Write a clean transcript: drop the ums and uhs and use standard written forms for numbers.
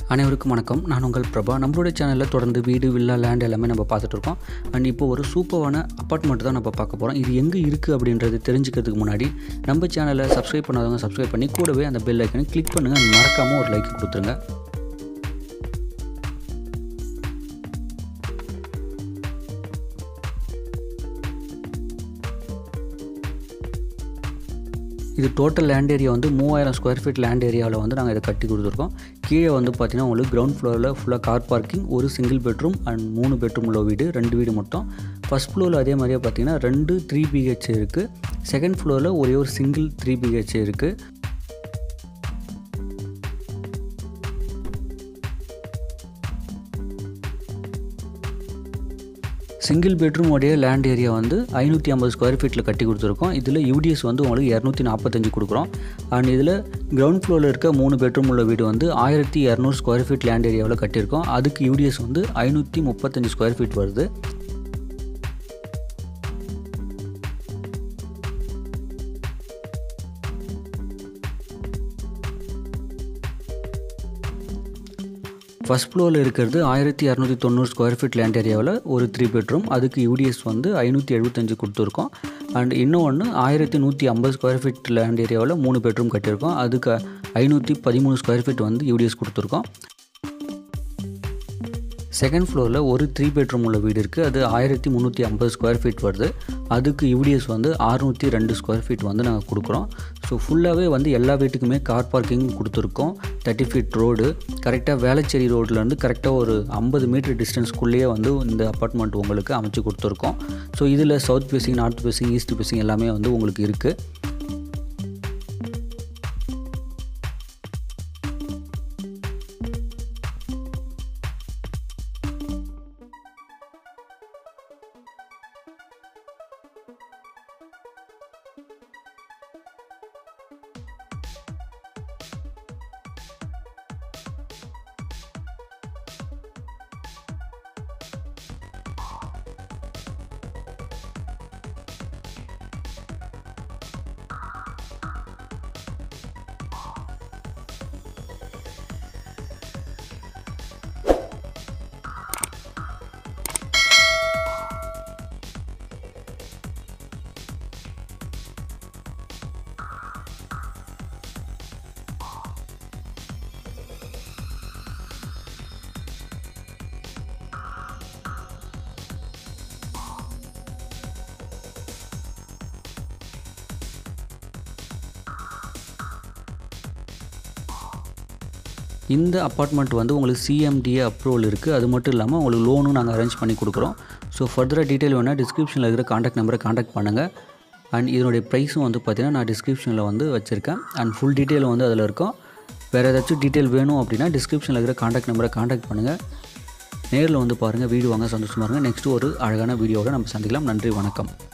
அனைவருக்கும் வணக்கம். நான் உங்கள் பிரபா. நம்மளுடைய சேனலில் தொடர்ந்து வீடு, வில்லா, லேண்ட் எல்லாமே நம்ம பார்த்துட்டு இருக்கோம். அண்ட் இப்போ ஒரு சூப்பரான அப்பார்ட்மெண்ட் தான் நம்ம பார்க்க போகிறோம். இது எங்கே இருக்குது அப்படின்றது தெரிஞ்சுக்கிறதுக்கு முன்னாடி நம்ம சேனலை சப்ஸ்கிரைப் பண்ணாதவங்க சப்ஸ்கிரைப் பண்ணி கூடவே அந்த பெல் ஐக்கனை கிளிக் பண்ணுங்கள். மறக்காமல் ஒரு லைக் கொடுத்துருங்க. இது டோட்டல் லேண்ட் ஏரியா வந்து 3000 ஸ்கொயர் ஃபீட் லேண்ட் ஏரியாவில் வந்து நாங்கள் இதை கட்டி கொடுத்துருக்கோம். கீழே வந்து பார்த்திங்கன்னா உங்களுக்கு கிரவுண்ட் ஃப்ளோரில் ஃபுல்லாக கார் பார்க்கிங், ஒரு சிங்கிள் பெட்ரூம் அண்ட் 3 பெட்ரூம் உள்ள வீடு, 2 வீடு மொத்தம். ஃபஸ்ட் ஃப்ளோரில் அதே மாதிரியே பார்த்திங்கன்னா 2 3 BHK இருக்குது. செகண்ட் ஃப்ளோரில் ஒரே ஒரு சிங்கிள் 3 BHK இருக்குது. சிங்கிள் பெட்ரூம் உடைய லேண்ட் ஏரியா வந்து 550 ஸ்கொயர் ஃபீட்டில் கட்டி கொடுத்துருக்கோம். இதில் யூடிஎஸ் வந்து உங்களுக்கு 245 கொடுக்குறோம். அண்ட் இதில் கிரவுண்ட் ஃப்ளோரில் இருக்க 3 பெட்ரூம் உள்ள வீடு வந்து 1200 ஸ்கொயர் ஃபீட் லேண்ட் ஏரியாவில் கட்டியிருக்கோம். அதுக்கு யூடிஎஸ் வந்து 535 ஸ்கொயர் ஃபீட் வருது. ஃபஸ்ட் ஃப்ளோரில் இருக்கிறது 1290 ஸ்கொயர் ஃபீட் லேண்ட் ஏரியாவில் ஒரு 3 பெட்ரூம். அதுக்கு யூடிஎஸ் வந்து 575 கொடுத்துருக்கோம். அண்ட் இன்னொன்று 1150 ஸ்கொயர் ஃபீட் லேண்ட் ஏரியாவில் 3 பெட்ரூம் கட்டியிருக்கோம். அதுக்கு 513 ஸ்கொயர் ஃபீட் வந்து யூடிஎஸ் கொடுத்துருக்கோம். செகண்ட் ஃப்ளோரில் ஒரு 3 பெட்ரூம் உள்ள வீடு இருக்குது. அது 1350 ஸ்கொயர் ஃபீட் வருது. அதுக்கு யூடிஎஸ் வந்து 602 ஸ்கொயர் ஃபீட் வந்து நாங்கள் கொடுக்குறோம். ஸோ ஃபுல்லாகவே வந்து எல்லா வீட்டுக்குமே கார் பார்க்கிங் கொடுத்துருக்கோம். 30 ஃபீட் ரோடு, கரெக்டாக வேளச்சேரி ரோட்லேருந்து கரெக்டாக ஒரு 50 மீட்டர் டிஸ்டன்ஸ்க்குள்ளேயே வந்து இந்த அப்பார்ட்மெண்ட் உங்களுக்கு அமைச்சு கொடுத்துருக்கோம். ஸோ இதில் south facing, north facing, east facing எல்லாமே வந்து உங்களுக்கு இருக்குது. இந்த அப்பார்ட்மெண்ட் வந்து உங்களுக்கு CMDA அப்ரூவல் இருக்குது. அது மட்டும் இல்லாமல் உங்களுக்கு லோனும் நாங்கள் அரேஞ்ச் பண்ணி கொடுக்குறோம். ஸோ ஃபர்தராக டீட்டெயில் வேணால் டிஸ்கிரிப்ஷனில் இருக்கிற காண்டாக்ட் நம்பரை காண்டாக்ட் பண்ணுங்கள். அண்ட் இதனுடைய ப்ரைஸும் வந்து பார்த்திங்கன்னா நான் டிஸ்கிரிப்ஷனில் வந்து வச்சுருக்கேன். அண்ட் ஃபுல் டீட்டெயில் வந்து அதில் இருக்கும். வேறு ஏதாச்சும் டீட்டெயில் வேணும் அப்படின்னா டிஸ்கிரிப்ஷனில் இருக்கிற காண்டாக்ட் நம்பரை காண்டாக்ட் பண்ணுங்கள். நேரில் வந்து பாருங்கள், வீடு வாங்க சந்தோஷமாக இருங்க. நெக்ஸ்ட்டு ஒரு அழகான வீடியோவோட நம்ம சந்திக்கலாம். நன்றி, வணக்கம்.